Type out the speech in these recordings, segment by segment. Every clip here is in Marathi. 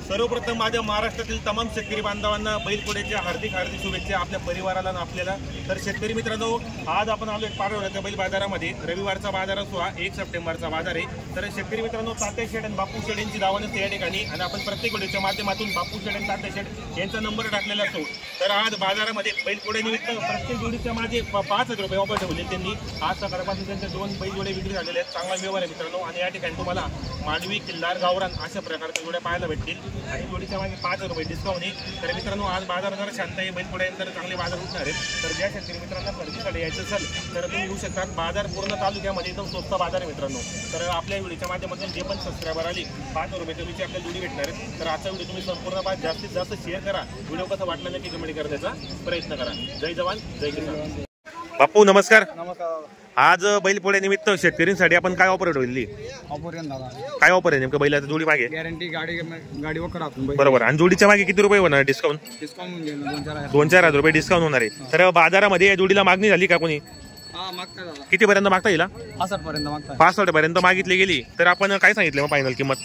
सर्वप्रथम माझ्या महाराष्ट्रातील तमाम शेतकरी बांधवांना बैलपोळ्याच्या हार्दिक शुभेच्छा आपल्या परिवाराला आणि आपल्याला। तर शेतकरी मित्रांनो, आज आपण आलो पारवड्याच्या बैल बाजारामध्ये। रविवारचा बाजार असतो, 1 सप्टेंबरचा बाजार आहे। तर शेतकरी मित्रांनो, तात्या शेठ आणि बापू शेठ यांची दावा नसते या ठिकाणी, आणि आपण प्रत्येक व्हिडिओच्या माध्यमातून बापू शेठ आणि तात्या शेठ यांचा नंबर टाकलेला असतो। तर आज बाजारामध्ये बैलपोळ्यानिमित्त प्रत्येक जोडीच्या माझे 5,000 रुपये ऑफर ठेवले त्यांनी। आज सकाळपासून त्यांचे 2 बैल जोडे विक्री झालेले आहेत। चांगला व्यवहार आहे मित्रांनो, आणि या ठिकाणी तुम्हाला मांडवी, किल्लार, गावरान अशा प्रकारच्या जोड्या पाहायला भेटतील, आणि जोडीच्या मागे 5,000 रुपये डिस्काउंट आहे। तर मित्रांनो, आज बाजार जरा शांत आहे, बैलपोळ्यानंतर चांगले बाजार उठणार आहेत। तर ज्या शेतकरी मित्रांना खरेदीसाठी यायचं असेल तर तुम्ही येऊ शकता। बाजार पूर्ण तालुक्यामध्ये एकदम स्वस्त बाजार आहे मित्रांनो। तर आपल्या व्हिडिओच्या माध्यमातून जे पण सबस्क्रायबर आली 5,000 रुपये कमीची आपल्याला जोडी भेटणार आहेत। तर आजचा व्हिडिओ तुम्ही संपूर्ण पाहा, जास्तीत जास्त शेअर करा, व्हिडिओ कसा वाटला नक्की कमेंट करण्याचा प्रयत्न करा। जय जवान जय किसान। बापू नमस्कार। नमस्कार। आज बैलपोळ्यानिमित्त शेतकऱ्यांसाठी आपण काय ऑफर ठेवली? काय ऑफर आहे नेमकं? बैलाची जोडी मागे गॅरंटी गाडी वकर आपण बरोबर। आणि जोडीच्या मागे किती रुपये होणार डिस्काउंट? 2-4 हजार रुपये डिस्काउंट होणार आहे। तर बाजारामध्ये या जोडीला मागणी झाली का कोणी? किती पर्यंत मागता येईल? 65 पर्यंत मागितली गेली। तर आपण काय सांगितलं मग फायनल किंमत?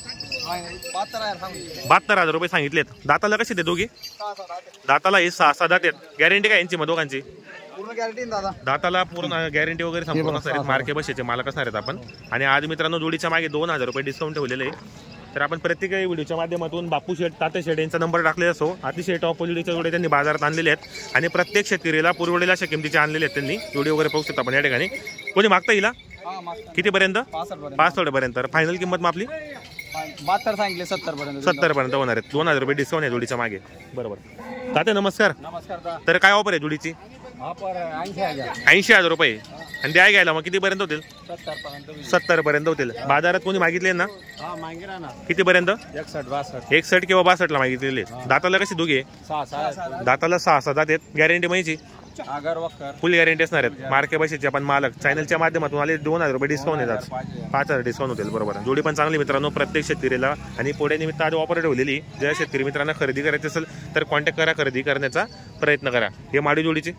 72,000 रुपये सांगितलेत। दाताला कसे ते दोघे? दाताला हे 6 दात आहेत। गॅरंटी काय यांची मग दोघांची? दाताला पूर्ण गॅरंटी वगैरे संपूर्ण असणार आहेत, मार्के बसेचे मालक असणार आहेत आपण। आणि आज मित्रांनो, जोडीच्या मागे 2,000 रुपये डिस्काउंट ठेवलेले आहे। तर आपण प्रत्येक व्हिडिओच्या माध्यमातून बापू शेठ, तात्या शेठ यांचा नंबर टाकलेला असो। अतिशय टॉप क्वालिटीच्या जोडे त्यांनी बाजारात आणलेले आहेत, आणि प्रत्येक शेतकरीला पुरवलेल्या अशा किमतीचे आणलेले आहेत त्यांनी। जोडी वगैरे पाहू शकता आपण या ठिकाणी। कोणी मागता येईल? किती पर्यंत? 65 पर्यंत। फायनल किंमत मग आपली 72 सांगितले, 70 पर्यंत होणार आहे। 2,000 रुपये डिस्काउंट आहे जोडीच्या मागे बरोबर। तात्या नमस्कार। तर काय ऑफर आहे जोडीची? 80,000 रुपये। आणि द्याय घ्यायला मग किती पर्यंत होतील? 70 पर्यंत होतील। बाजारात कोणी मागितले ना? किती पर्यंत? 61 किंवा 62 ला मागितलेले। दाताला कशी दोघे? दाताला 6 दात आहेत। गॅरंटी माहिती? फुल गॅरंटी असणार आहेत, मार्के बसेचे आपण मालक। चॅनलच्या माध्यमातून आले 2,000 रुपये डिस्काउंट येतात, 5,000 डिस्काउंट होतील बरोबर। जोडी पण चांगली मित्रांनो, प्रत्येक शेतकरीला। आणि पोळ्यानिमित्त आज ऑफर ठेवलेली। ज्या शेतकरी मित्रांना खरेदी करायची असेल तर कॉन्टॅक्ट करा, खरेदी करण्याचा प्रयत्न करा। हे माडी जोडीची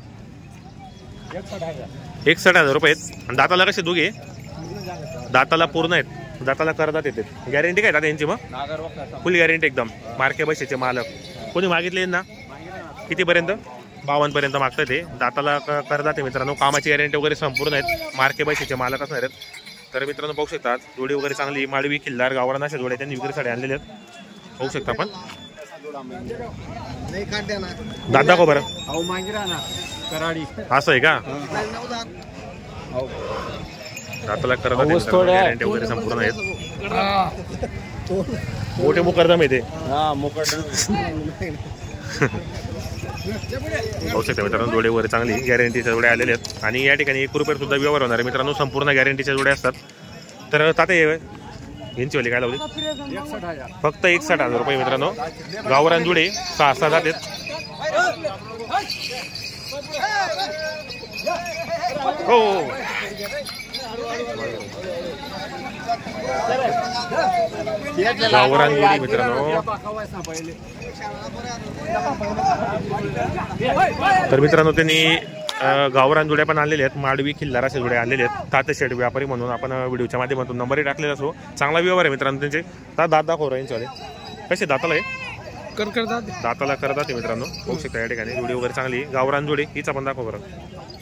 61,000 रुपये आहेत। आणि दाताला कसे दोघे? दाताला पूर्ण आहेत, दाताला करदात येते। गॅरंटी काय दादा यांची मग? फुल गॅरंटी एकदम, मार्के बसेचे मालक। कोणी मागितले ना? किती पर्यंत? 52 पर्यंत मागतात ते। दाताला करदात आहे मित्रांनो, कामाची गॅरंटी वगैरे संपूर्ण आहेत, मार्के बसेचे मालक असणार आहेत। तर मित्रांनो पाहू शकतात, जोडी वगैरे चांगली, माडवी, किल्लार, गावरान अशा जोड्या त्यांनी विक्रीसाठी आणलेल्या आहेत। पाहू शकता आपण। दादा को बरं असं आहे का? दाताला करदात गॅरंटी वगैरे संपूर्ण आहेत, मोठे मुकरदम येते। पाहू शकता मित्रांनो, जोडे वगैरे चांगली गॅरंटीच्या जोड्या आलेल्या आहेत। आणि या ठिकाणी 1 रुपये सुद्धा व्यवहार होणार आहे मित्रांनो, संपूर्ण गॅरंटीच्या जोड्या असतात। तर तात्या यांची वाली काय लावली? फक्त 61,000 रुपये मित्रांनो। गावरान जोडे 6 दात आहेत। हो गावरान जोडी मित्रांनो। तर मित्रांनो, त्यांनी गावरान जोड्या पण आणलेल्या आहेत, माडवी, खिल्लार अशा जोड्या आणलेल्या आहेत। तात्या शेठ व्यापारी म्हणून आपण व्हिडिओच्या माध्यमातून नंबरही टाकलेला असो। चांगला व्यवहार आहे मित्रांनो त्यांचे। दादा खोर यांच्यावाले कसे? दाताला आहे दाताला करतात मित्रांनो, होऊ शकता या ठिकाणी। जोडी वगैरे चांगली, गावरान जोडी। हिचा पण दाखव बरं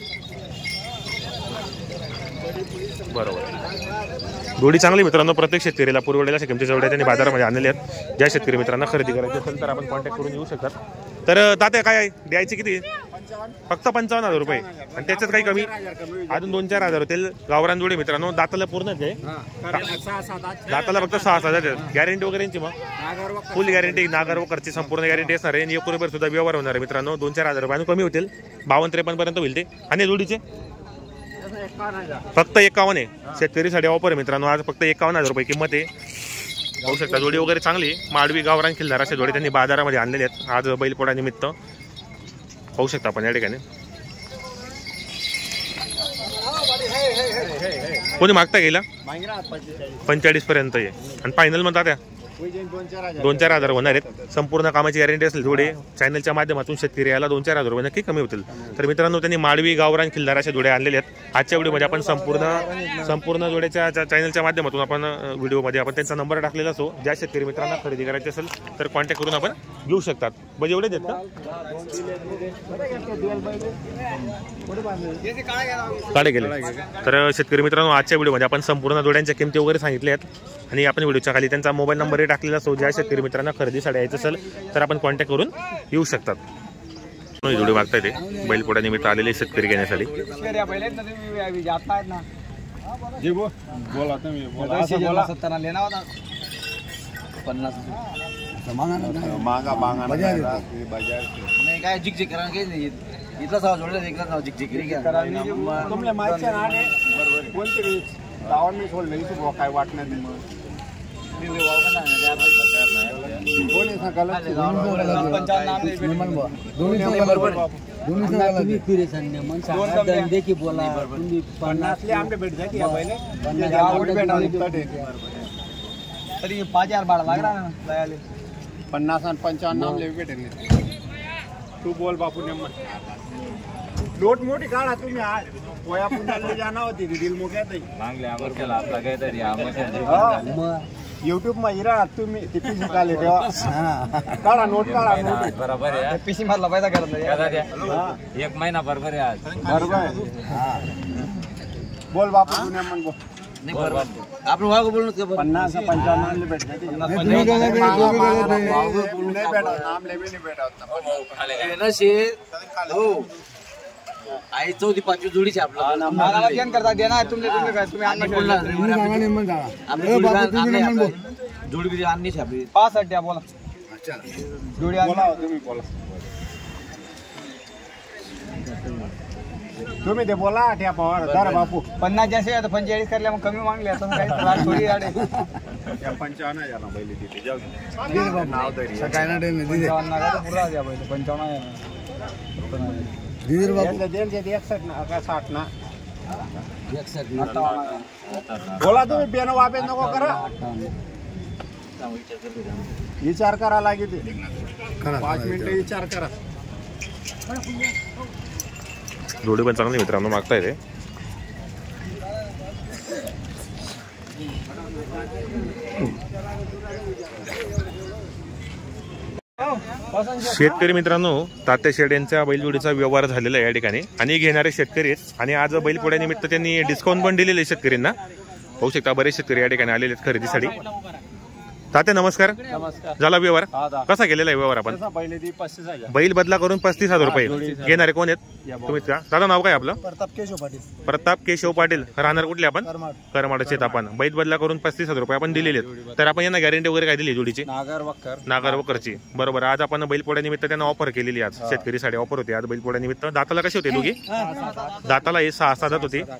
बरोबर। जोडी चांगली मित्रांनो, प्रत्येक शेतकरीला पुरवलेल्या अशा किमतीच्या जोड्या त्यांनी बाजारामध्ये आणलेल्या आहेत। ज्या शेतकरी मित्रांना खरेदी करायची असेल तर आपण कॉन्टॅक्ट करून येऊ शकतात। तर तात्या काय द्यायची किती? फक्त 55,000 रुपये। आणि त्याच्यात काही कमी? अजून 2-4 हजार होतील। गावरान जोडी मित्रांनो, दाताला पूर्ण आहे, दाताला फक्त 6 दात आहेत। गॅरंटी वगैरे यांची मग फुल गॅरंटी, नागर वगैरेची संपूर्ण गॅरंटी असणार आहे। 1 रुपये सुद्धा व्यवहार होणार आहे मित्रांनो। 2-4 हजार रुपये कमी होतील, 52-53 पर्यंत होईल ते। आणि जोडीचे फक्त 51 आहे। शेतकरीसाठी ऑफर आहे मित्रांनो, आज फक्त 51,000 रुपये किंमत आहे। पाहू शकता, जोडी वगैरे चांगली, माडवी, गावरान, खिल्लार अशा जोडी त्यांनी बाजारामध्ये आणलेले आहेत आज बैलपोळा निमित्त। पाहू शकता आपण या ठिकाणी। कोणी मागता गेला? 45 पर्यंत आहे। आणि फायनल म्हणतात त्या 2-4 हजार होणार आहेत. संपूर्ण कामाची गॅरंटी असेल. जोडे चॅनलच्या माध्यमातून शेतकरी याला 2-4 हजार रुपये नक्की कमी होतील. तर मित्रांनो त्यांनी माळवी गावरान खिल्लार अशा जोडे आणलेले आहेत. आजच्या व्हिडिओमध्ये आपण संपूर्ण जोड्याच्या चॅनलच्या माध्यमातून आपण व्हिडिओमध्ये आपण त्यांचा नंबर टाकलेला असो. ज्या शेतकरी मित्रांना खरेदी करायची असेल तर कॉन्टॅक्ट करून आपण घेऊ शकतात. म्हणजे एवढे देत का काढे गेले. तर शेतकरी मित्रांनो आजच्या व्हिडिओमध्ये आपण संपूर्ण जोड्यांच्या किमती वगैरे सांगितल्या आहेत आणि आपण व्हिडिओच्या खाली त्यांचा मोबाईल नंबरही टाकलेला असो. ज्या शेतकरी मित्रांना खरेदीसाठी यायचं असेल तर आपण कॉन्टॅक्ट करून येऊ शकतात. जोडी मागता येते बैलपोळ्या निमित्त आलेले शेतकरी घेण्यासाठी. काय जिक जिक करायला काही नाही. इथला सवा जोडला इथला सवा जिक जिक तुमले माहिती आहे कोणतरी गावात मी सोडलं इथं काय वाटणार नाही. तरी 5000 भाडा लागला ना. 50 आणि 55 आमले भेटेल. तू बोल बापू लोट मोठी काढा तुम्ही. पोया पुण्याला जाणार होती दिल मुक्यात युट्यूब मा हिरा तुम्ही ते पीसी काढले तेव्हा काढा नोट काढा. बरोबर आहे. पीसी मधला पैसा करत एक महिना बरोबर आहे आज. बरोबर बोल बापू पुण्या म्हण बोल. आपण वाघ बोलून 50 55 भेटते. आई 4 5 जोडीचे आपलं जोडी आणली आपली 5 बोला जोडी तुम्ही बोला. तुम्ही ते बोला त्या पवार दारा बापू 50 जास्त आता 45 करल्या मग कमी मागले आता काही थोडी आडे 55 हजार ना पहिले तिथे जाऊ नाव तरी काय ना दे 55 नका पुरा द्या पहिले 55 दीदर बापू देनचे 61 ना का 60 ना 61 बोला तुम्ही बेन वापे नको करा. विचार करा लागे ते 5 मिनिटं विचार करा. जोडी पण चांगली मित्रांनो मागता येते. शेतकरी मित्रांनो तात्या शेड यांच्या बैलजोडीचा व्यवहार झालेला आहे या ठिकाणी आणि घेणारे शेतकरी आहेत. आणि आज बैलपोळ्यानिमित्त त्यांनी डिस्काउंट पण दिलेले शेतकऱ्यांना. होऊ शकता बरेच शेतकरी या ठिकाणी आलेले आहेत खरेदीसाठी. तात्या नमस्कार. झाला व्यवहार कसा केलेला आहे व्यवहार आपण. बैल बदला करून 35,000 रुपये घेणारे कोण आहेत तुम्हीच का. दादा नाव काय आपलं. प्रताप केशव पाटील. राहणार कुठले आपण करमाडाचे आहेत आपण. बैल बदला करून 35,000 रुपये आपण दिलेले आहेत. तर आपण यांना गॅरंटी वगैरे काय दिली जोडीची. नागर वकरची बरोबर. आज आपण बैलपोळ्या निमित्त त्यांना ऑफर केलेली. आज शेतकरीसाठी ऑफर होती आज बैलपोळ्या निमित्त. दाताला कशी होते दोघी. दाताला हे 6 दात होती.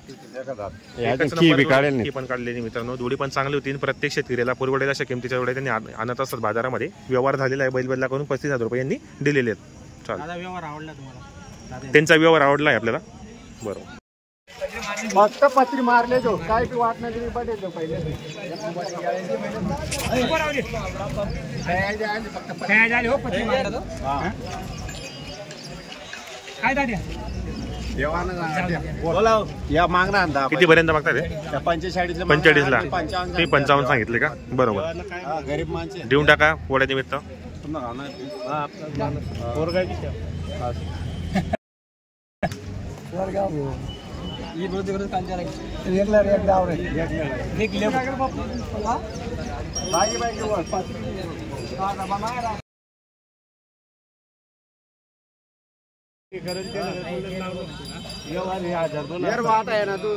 पण काढलेली मित्रांनो. जोडी पण चांगली होती. प्रत्येक शेतकऱ्याला परवडेल अशा किमतीच्या जोड्या त्यांनी आणत असतात बाजारामध्ये. व्यवहार झालेला आहे. बैल बदला करून 35,000 रुपये यांनी दिलेले आहेत. चालेल त्यांचा व्यवहार आवडला आहे आपल्याला. बरोबर मस्त पत्री मारले जो काय तू वाट नाही तुम्ही पडेल जो पहिले या मागणार किती पर्यंत मागतात. 45 ला ते 55 सांगितले का. बरोबर गरीब माणसे देऊन टाका पोळ्या निमित्त. यार बात आहे ना तू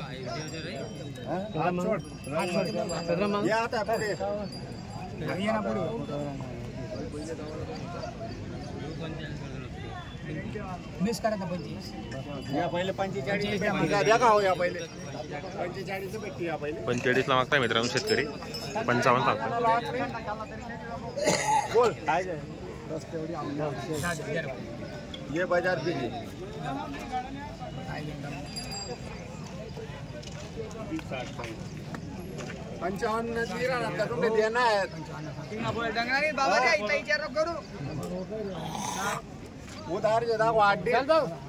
मिस करायचा 25 या पहिले 45 द्या का हो. या पहिले 45 भेटते. या पहिले 45 ला मागताय मित्रांनो शेतकरी. 55 सांगतो. बोल काय ये बाजार पे 55 दिला तुम्ही देणार उधार जे दाखव 8 दे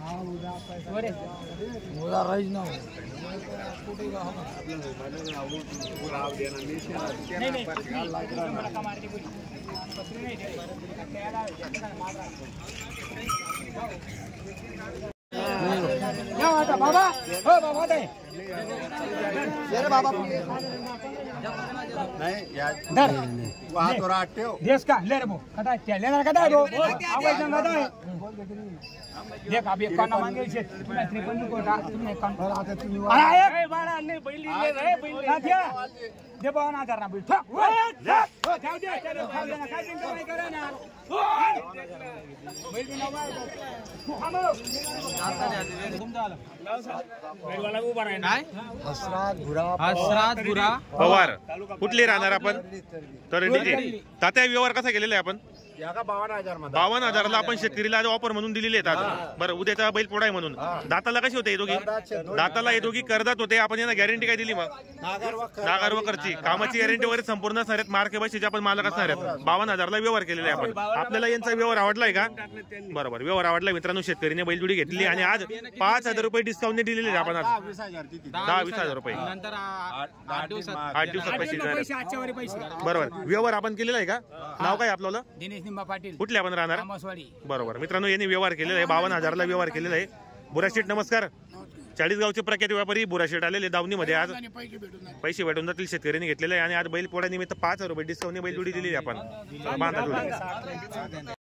उधार राहीच ना बाबा हो बाबा दे बाबा नाही या तो राठेव देश का ले रे भाऊ कदा त्या लेणार कदा दो आवाज सांगा दे देख अभी कोणा मागे छे तुला 53 कोटा तुम्ही कोण आता तुम्ही अरे बाळा नाही बैली ले रे बैली दे 52,000 ना बैल हो जाऊ दे खाऊ दे ना काय चिंता नाही करा ना बैल नाव पवार कुठले राहणार आपण तरंडीचे तात्या व्यवहार कसा केलेला आहे आपण या का 52,000 मध्ये 52,000ला आपण शेतकरीला ऑफर म्हणून दिलेले आहेत आज बरं उद्याचा बैल पोडा आहे म्हणून दाताला कशी होते दोघी दाताला हे दोघी करदात होते आपण यांना गॅरंटी काय दिली मग नागार वकरची कामाची गॅरंटी वगैरे संपूर्ण असणार आहेत मार्के बशीचे आपण मालक असणार आहेत 52,000ला व्यवहार केलेला आहे आपण आपल्याला यांचा व्यवहार आवडलाय का बरोबर व्यवहार आवडलाय मित्रांनो शेतकरीने बैलजोडी घेतली आणि आज 5,000 रुपये डिस्काउंट दिलेले आहे आपण आज 10-20,000 रुपये 8 दिवसात पैसे बरोबर व्यवहार आपण केलेला आहे का नाव काय आपल्याला निंबा पाटील कुठले आपण राहणार आमसवाडी बरोबर मित्रांनो यांनी व्यवहार केलेला आहे 52,000ला व्यवहार केलेला आहे बुराशेठ नमस्कार 40 गावचे प्रख्यात व्यापारी बुराशेठ आलेले दावणीमध्ये आज पैसे भेटून जातील शेतकऱ्यांनी घेतलेले आहे आणि आज बैल पोळा निमित्त 5,000 रुपये डिस्काउंट बैल जोडी दिली आपण बांधा जोडी